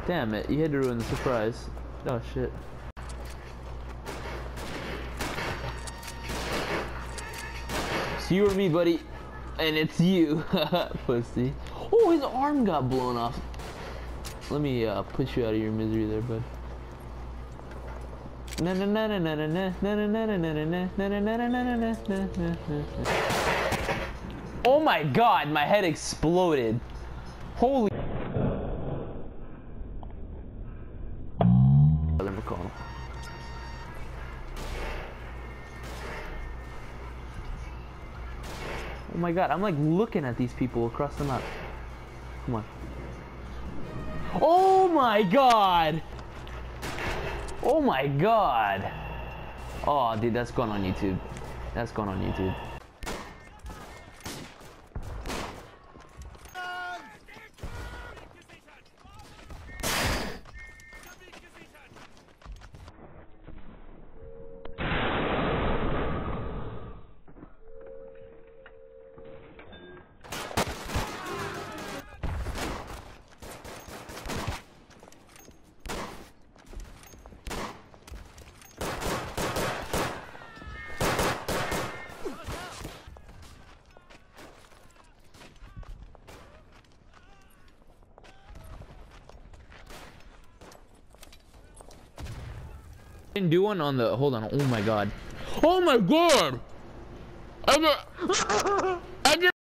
Damn it, you had to ruin the surprise. Oh shit. It's you or me, buddy. And it's you. Pussy. Oh, his arm got blown off. Let me push you out of your misery there, bud. Oh my god, my head exploded. Holy. Oh my god, I'm like looking at these people across the map. Come on. Oh my god! Oh my god! Oh dude, that's going on YouTube. That's going on YouTube. Didn't do one on the, hold on, oh my god. Oh my god!